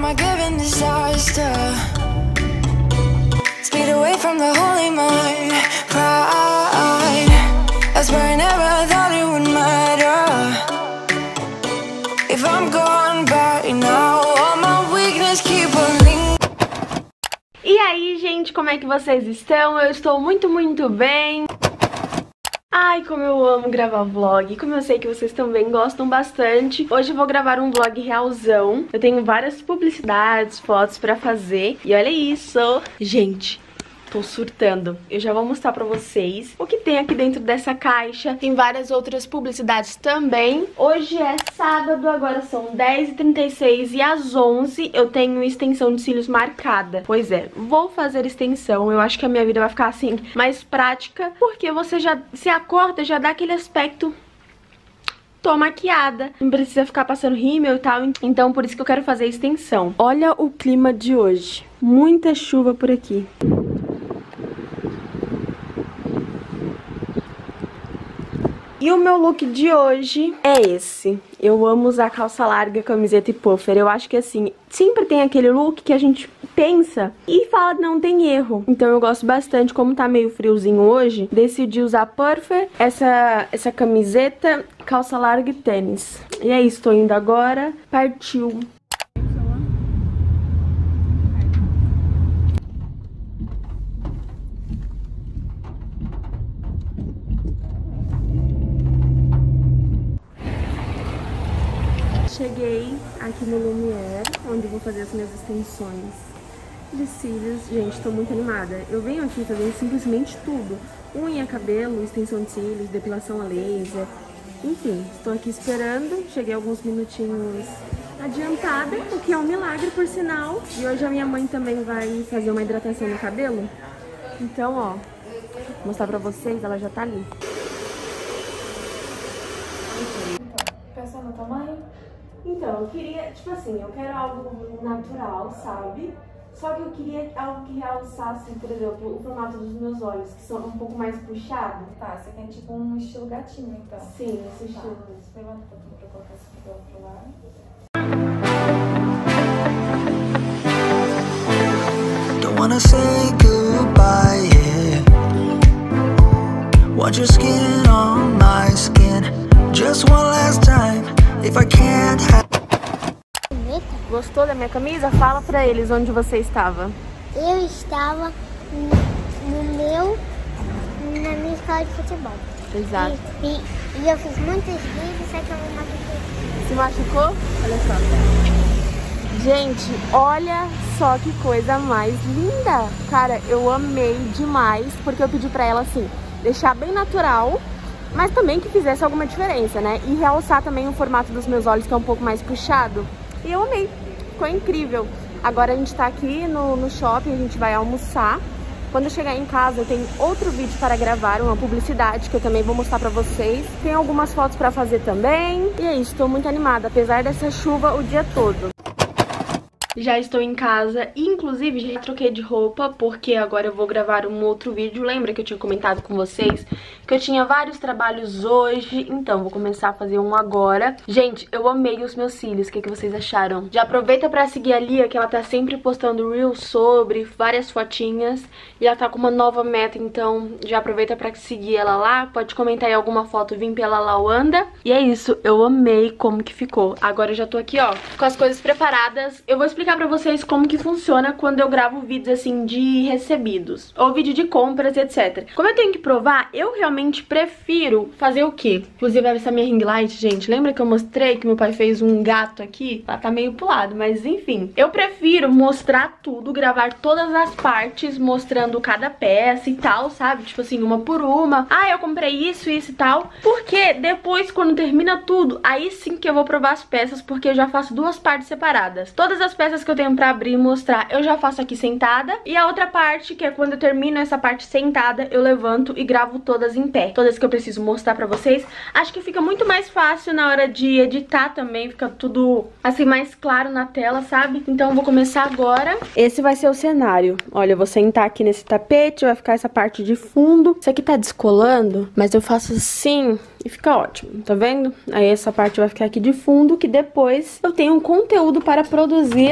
a given disaster. Speed away from the holy mind. Pride, that's where I never thought it would matter. If I'm gone by now, all my weakness keep pulling. E aí, gente, como é que vocês estão? Eu estou muito bem. Ai, como eu amo gravar vlog, como eu sei que vocês também gostam bastante. Hoje eu vou gravar um vlog realzão. Eu tenho várias publicidades, fotos pra fazer. E olha isso! Gente, tô surtando. Eu já vou mostrar pra vocês o que tem aqui dentro dessa caixa. Tem várias outras publicidades também. Hoje é sábado, agora são 10h36 e às 11 eu tenho extensão de cílios marcada. Pois é, vou fazer extensão. Eu acho que a minha vida vai ficar assim, mais prática, porque você já se acorda, já dá aquele aspecto... tô maquiada, não precisa ficar passando rímel e tal, então por isso que eu quero fazer extensão. Olha o clima de hoje, muita chuva por aqui. E o meu look de hoje é esse. Eu amo usar calça larga, camiseta e puffer. Eu acho que assim, sempre tem aquele look que a gente pensa e fala não tem erro. Então eu gosto bastante, como tá meio friozinho hoje, decidi usar puffer, essa camiseta, calça larga e tênis. E é isso, tô indo agora. Partiu! Cheguei aqui no Lumière, onde eu vou fazer as minhas extensões de cílios. Gente, tô muito animada. Eu venho aqui fazer simplesmente tudo. Unha, cabelo, extensão de cílios, depilação a laser. Enfim, estou aqui esperando. Cheguei alguns minutinhos adiantada, o que é um milagre, por sinal. E hoje a minha mãe também vai fazer uma hidratação no cabelo. Então, ó, vou mostrar pra vocês, ela já tá ali. Pensando no tamanho? Então, eu queria, tipo assim, eu quero algo natural, sabe? Só que eu queria algo que realçasse, por exemplo, o formato dos meus olhos, que são um pouco mais puxados. Tá, você quer tipo um estilo gatinho, então? Sim, esse estilo. Tá. Levanta um pouquinho pra colocar esse aqui do outro lado. Don't wanna say goodbye, yeah. Want your skin on my skin. Just one last time, if I can't have... Gostou da minha camisa? Fala pra eles onde você estava. Eu estava na minha escola de futebol. Exato. E eu fiz muitos vídeos, só que eu me machuquei. Se machucou? Olha só. Gente, olha só que coisa mais linda. Cara, eu amei demais, porque eu pedi pra ela assim, deixar bem natural, mas também que fizesse alguma diferença, né? E realçar também o formato dos meus olhos, que é um pouco mais puxado. E eu amei, ficou incrível. Agora a gente tá aqui no shopping, a gente vai almoçar. Quando eu chegar em casa eu tenho outro vídeo para gravar, uma publicidade que eu também vou mostrar pra vocês. Tem algumas fotos pra fazer também. E é isso, tô muito animada, apesar dessa chuva o dia todo. Já estou em casa e inclusive já troquei de roupa porque agora eu vou gravar um outro vídeo. Lembra que eu tinha comentado com vocês que eu tinha vários trabalhos hoje? Então vou começar a fazer um agora. Gente, eu amei os meus cílios, o que vocês acharam? Já aproveita pra seguir a Lia, que ela tá sempre postando reels sobre, várias fotinhas. E ela tá com uma nova meta, então já aproveita pra seguir ela lá. Pode comentar aí alguma foto, vim pela Lawanda. E é isso, eu amei como que ficou. Agora eu já tô aqui, ó, com as coisas preparadas. Eu vou explicar pra vocês como que funciona quando eu gravo vídeos assim de recebidos ou vídeo de compras, etc. Como eu tenho que provar, eu realmente prefiro fazer o quê? Inclusive essa minha ring light, gente, lembra que eu mostrei que meu pai fez um gato aqui? Ela tá meio pro lado, mas enfim. Eu prefiro mostrar tudo, gravar todas as partes, mostrando cada peça e tal, sabe? Tipo assim, uma por uma. Ah, eu comprei isso e tal. Porque depois, quando termina tudo, aí sim que eu vou provar as peças, porque eu já faço duas partes separadas. Todas as peças que eu tenho pra abrir e mostrar, eu já faço aqui sentada. E a outra parte, que é quando eu termino essa parte sentada, eu levanto e gravo todas em pé. Todas que eu preciso mostrar pra vocês. Acho que fica muito mais fácil na hora de editar também. Fica tudo, assim, mais claro na tela, sabe? Então eu vou começar agora. Esse vai ser o cenário. Olha, eu vou sentar aqui nesse tapete, vai ficar essa parte de fundo. Isso aqui tá descolando, mas eu faço assim e fica ótimo, tá vendo? Aí essa parte vai ficar aqui de fundo, que depois eu tenho um conteúdo para produzir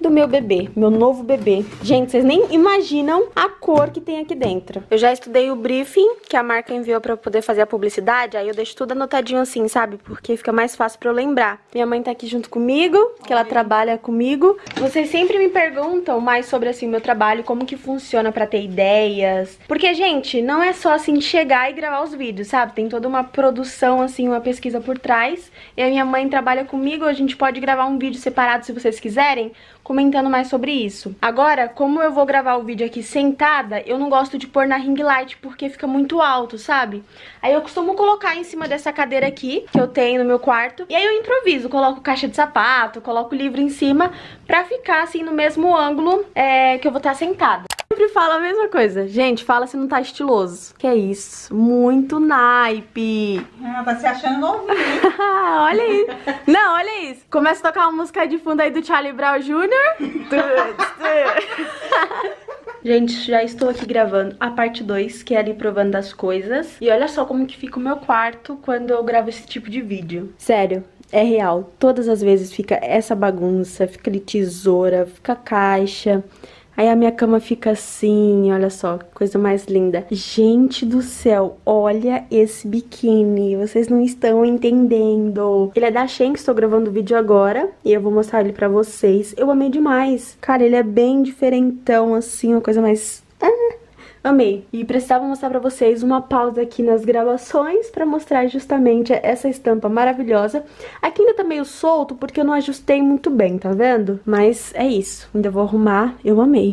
do meu bebê, meu novo bebê. Gente, vocês nem imaginam a cor que tem aqui dentro. Eu já estudei o briefing que a marca enviou pra eu poder fazer a publicidade, aí eu deixo tudo anotadinho assim, sabe? Porque fica mais fácil pra eu lembrar. Minha mãe tá aqui junto comigo, que ela trabalha comigo. Vocês sempre me perguntam mais sobre, assim, meu trabalho, como que funciona pra ter ideias. Porque, gente, não é só, assim, chegar e gravar os vídeos, sabe? Tem toda uma produção, assim, uma pesquisa por trás. E a minha mãe trabalha comigo, a gente pode gravar um vídeo separado se vocês quiserem, comentando mais sobre isso. Agora, como eu vou gravar o vídeo aqui sentada, eu não gosto de pôr na ring light porque fica muito alto, sabe? Aí eu costumo colocar em cima dessa cadeira aqui, que eu tenho no meu quarto, e aí eu improviso, coloco caixa de sapato, coloco o livro em cima, pra ficar assim no mesmo ângulo que eu vou estar sentada. Sempre falo a mesma coisa. Gente, fala se não tá estiloso. Que é isso? Muito naipe. Ah, tá se achando novinho. Olha isso. Não, olha isso. Começa a tocar uma música de fundo aí do Charlie Brown Jr. Gente, já estou aqui gravando a parte 2, que é ali provando das coisas. E olha só como que fica o meu quarto quando eu gravo esse tipo de vídeo. Sério. É real. Todas as vezes fica essa bagunça, fica ali tesoura, fica caixa. Aí a minha cama fica assim, olha só, que coisa mais linda. Gente do céu, olha esse biquíni, vocês não estão entendendo. Ele é da Shein, que estou gravando o vídeo agora, e eu vou mostrar ele pra vocês. Eu amei demais. Cara, ele é bem diferentão, assim, uma coisa mais... Amei. E precisava mostrar pra vocês uma pausa aqui nas gravações pra mostrar justamente essa estampa maravilhosa. Aqui ainda tá meio solto porque eu não ajustei muito bem, tá vendo? Mas é isso. Ainda vou arrumar. Eu amei.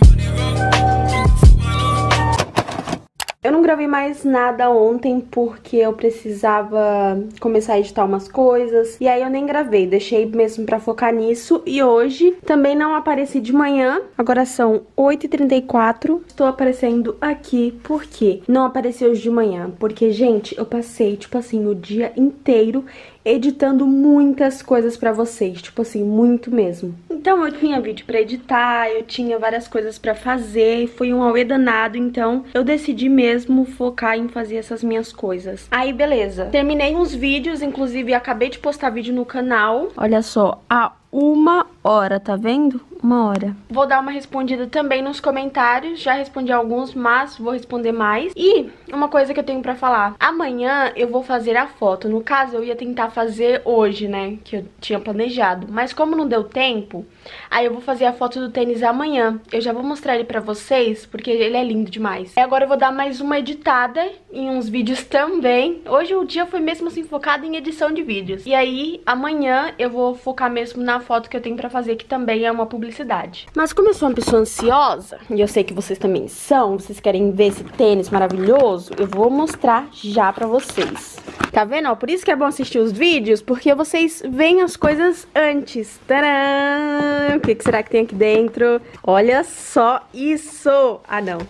Eu não gravei mais nada ontem porque eu precisava começar a editar umas coisas. E aí eu nem gravei, deixei mesmo pra focar nisso. E hoje também não apareci de manhã. Agora são 8h34. Estou aparecendo aqui porque não apareci hoje de manhã. Porque, gente, eu passei, tipo assim, o dia inteiro editando muitas coisas pra vocês, tipo assim, muito mesmo. Então eu tinha vídeo pra editar, eu tinha várias coisas pra fazer, foi um auê danado, então eu decidi mesmo focar em fazer essas minhas coisas. Aí beleza, terminei uns vídeos, inclusive acabei de postar vídeo no canal, olha só, há 1 hora, tá vendo? 1 hora. Vou dar uma respondida também nos comentários. Já respondi alguns, mas vou responder mais. E uma coisa que eu tenho pra falar. Amanhã eu vou fazer a foto. No caso, eu ia tentar fazer hoje, né? Que eu tinha planejado. Mas como não deu tempo, aí eu vou fazer a foto do tênis amanhã. Eu já vou mostrar ele pra vocês, porque ele é lindo demais. E agora eu vou dar mais uma editada em uns vídeos também. Hoje o dia foi mesmo assim focado em edição de vídeos. E aí, amanhã eu vou focar mesmo na foto que eu tenho pra fazer, que também é uma publicidade. Mas como eu sou uma pessoa ansiosa, e eu sei que vocês também são, vocês querem ver esse tênis maravilhoso, eu vou mostrar já pra vocês. Tá vendo? Ó, por isso que é bom assistir os vídeos, porque vocês veem as coisas antes. Tcharam! O que será que tem aqui dentro? Olha só isso! Ah, não.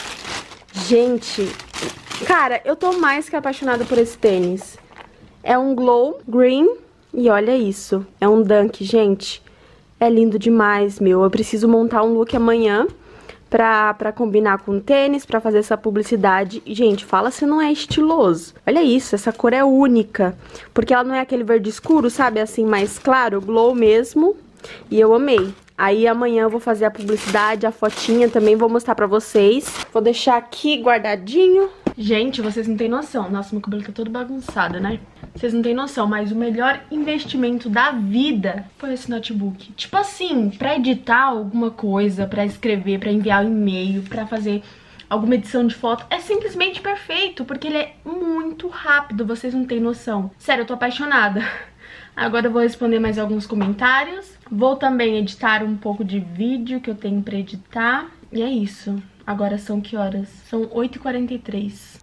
Gente, cara, eu tô mais que apaixonada por esse tênis. É um Glow Green. E olha isso, é um Dunk, gente, é lindo demais, meu. Eu preciso montar um look amanhã pra combinar com o tênis, pra fazer essa publicidade. E, gente, fala se não é estiloso. Olha isso, essa cor é única, porque ela não é aquele verde escuro, sabe, assim, mais claro, glow mesmo. E eu amei. Aí amanhã eu vou fazer a publicidade, a fotinha também, vou mostrar pra vocês. Vou deixar aqui guardadinho. Gente, vocês não têm noção. Nossa, meu cabelo tá todo bagunçado, né? Vocês não têm noção, mas o melhor investimento da vida foi esse notebook. Tipo assim, pra editar alguma coisa, pra escrever, pra enviar um e-mail, pra fazer alguma edição de foto, é simplesmente perfeito, porque ele é muito rápido, vocês não têm noção. Sério, eu tô apaixonada. Agora eu vou responder mais alguns comentários. Vou também editar um pouco de vídeo que eu tenho pra editar. E é isso. Agora são que horas? São 8h43.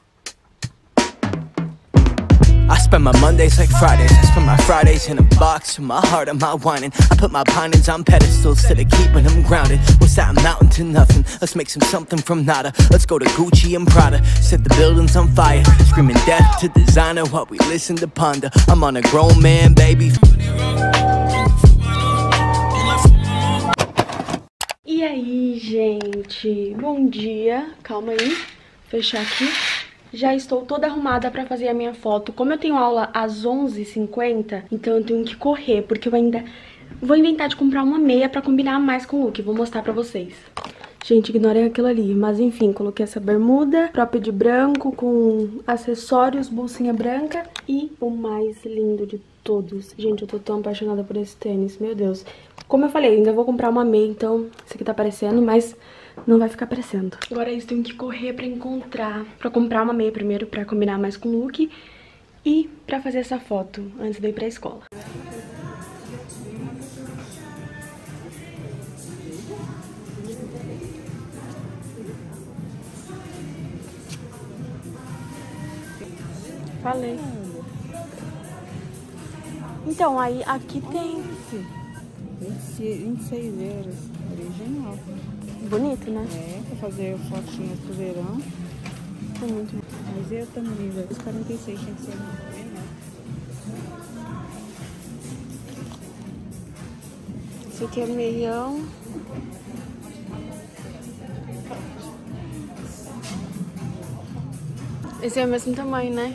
I spend my Mondays like Fridays. I spend my Fridays in a box with my heart on my whining. I put my ponies on pedestals instead of keeping them grounded. What's that mountain to nothing? Let's make something from nada. Let's go to Gucci and Prada. Set the buildings on fire. Screaming death to designer while we listen to Ponder. I'm on a grown man, baby. E aí, gente? Bom dia. Calma aí. Fechar aqui. Já estou toda arrumada pra fazer a minha foto. Como eu tenho aula às 11h50, então eu tenho que correr, porque eu ainda Vou inventar de comprar uma meia pra combinar mais com o look. Vou mostrar pra vocês. Gente, ignorem aquilo ali. Mas enfim, coloquei essa bermuda, própria de branco, com acessórios, bolsinha branca. E o mais lindo de todos. Gente, eu tô tão apaixonada por esse tênis, meu Deus. Como eu falei, ainda vou comprar uma meia, então isso aqui tá aparecendo, mas não vai ficar aparecendo. Agora é isso, tenho que correr pra comprar uma meia primeiro, pra combinar mais com o look. E pra fazer essa foto antes de ir pra escola. Falei. Então, aí aqui tem... 26 euros, original. Bonito, né? É, pra fazer fotinhas pro verão. É muito. Mas eu também, os 46 tinha que ser menor. Esse aqui é meião. Esse é o mesmo tamanho, né?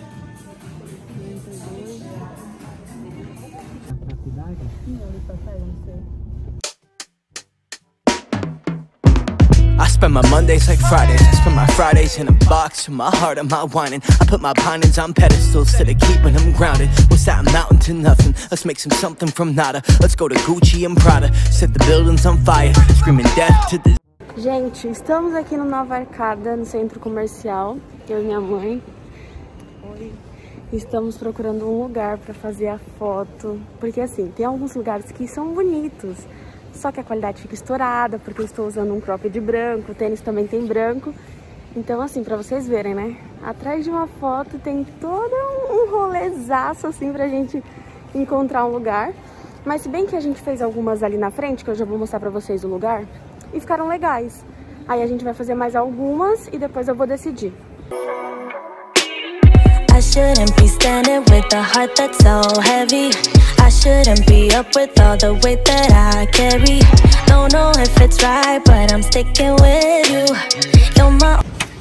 I spend my Mondays like Fridays. I spend my Fridays in a box with my heart on my whining. I put my pinings on pedestals instead of keeping them grounded. What's that mountain to nothing? Let's make something from nada. Let's go to Gucci and Prada. Set the buildings on fire. Screaming death to the... Gente, estamos aqui no Nova Arcada, no centro comercial. Eu e minha mãe. Oi. Estamos procurando um lugar pra fazer a foto. Porque assim, tem alguns lugares que são bonitos. Só que a qualidade fica estourada, porque eu estou usando um cropped branco, o tênis também tem branco. Então assim, pra vocês verem, né? Atrás de uma foto tem todo um rolezaço assim pra gente encontrar um lugar. Mas se bem que a gente fez algumas ali na frente, que eu já vou mostrar pra vocês o lugar, e ficaram legais. Aí a gente vai fazer mais algumas e depois eu vou decidir. I shouldn't be standing with a heart that's so heavy. I shouldn't be up with all the weight that I carry. Don't know if it's right, but I'm sticking with you. You're my...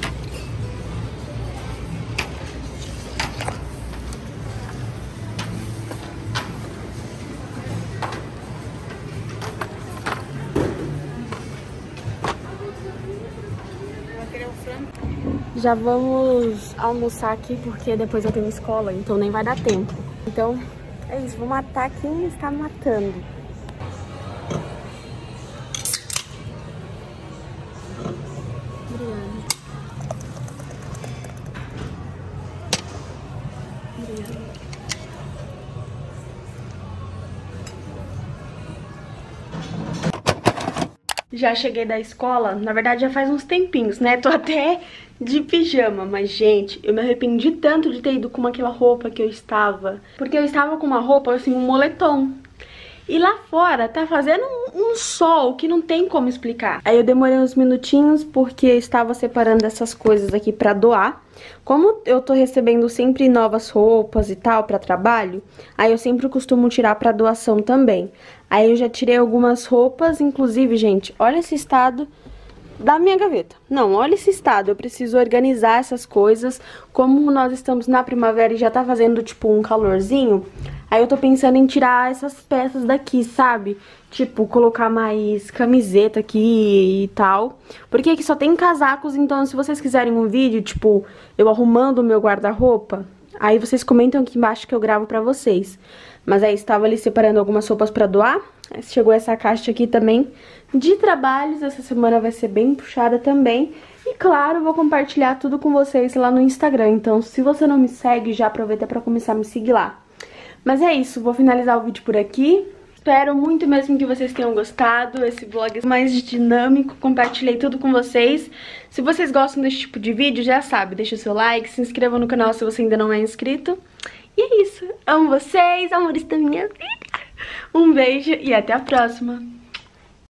Já vamos almoçar aqui, porque depois eu tenho escola, então nem vai dar tempo. Então, é isso, vou matar quem está matando. Já cheguei da escola, na verdade já faz uns tempinhos, né? Tô até de pijama, mas gente, eu me arrependi tanto de ter ido com aquela roupa que eu estava. Porque eu estava com uma roupa, assim, um moletom. E lá fora tá fazendo um sol que não tem como explicar. Aí eu demorei uns minutinhos porque eu estava separando essas coisas aqui pra doar. Como eu tô recebendo sempre novas roupas e tal pra trabalho, aí eu sempre costumo tirar pra doação também. Aí eu já tirei algumas roupas, inclusive, gente, olha esse estado da minha gaveta. Não, olha esse estado, eu preciso organizar essas coisas. Como nós estamos na primavera e já tá fazendo, tipo, um calorzinho, aí eu tô pensando em tirar essas peças daqui, sabe? Tipo, colocar mais camiseta aqui e tal. Porque aqui só tem casacos, então se vocês quiserem um vídeo, tipo, eu arrumando o meu guarda-roupa, aí vocês comentam aqui embaixo que eu gravo pra vocês. Mas aí estava ali separando algumas roupas pra doar. Chegou essa caixa aqui também de trabalhos. Essa semana vai ser bem puxada também. E claro, vou compartilhar tudo com vocês lá no Instagram. Então, se você não me segue, já aproveita pra começar a me seguir lá. Mas é isso, vou finalizar o vídeo por aqui. Espero muito mesmo que vocês tenham gostado. Esse vlog é mais dinâmico, compartilhei tudo com vocês. Se vocês gostam desse tipo de vídeo, já sabe, deixa o seu like, se inscreva no canal se você ainda não é inscrito. E é isso, amo vocês, amores da minha vida. Um beijo e até a próxima.